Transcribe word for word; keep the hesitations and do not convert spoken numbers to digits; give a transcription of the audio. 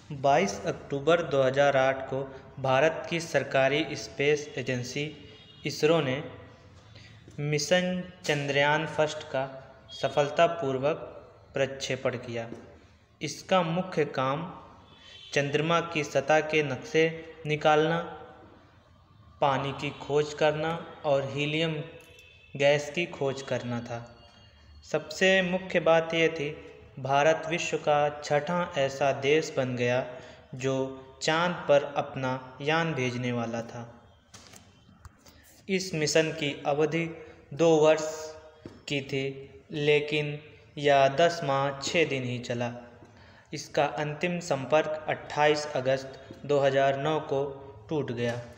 बाईस अक्टूबर दो हज़ार आठ को भारत की सरकारी स्पेस एजेंसी इसरो ने मिशन चंद्रयान फर्स्ट का सफलतापूर्वक प्रक्षेपण किया। इसका मुख्य काम चंद्रमा की सतह के नक्शे निकालना, पानी की खोज करना और हीलियम गैस की खोज करना था। सबसे मुख्य बात यह थी, भारत विश्व का छठा ऐसा देश बन गया जो चांद पर अपना यान भेजने वाला था। इस मिशन की अवधि दो वर्ष की थी, लेकिन यह दस माह छः दिन ही चला। इसका अंतिम संपर्क अट्ठाईस अगस्त दो हज़ार नौ को टूट गया।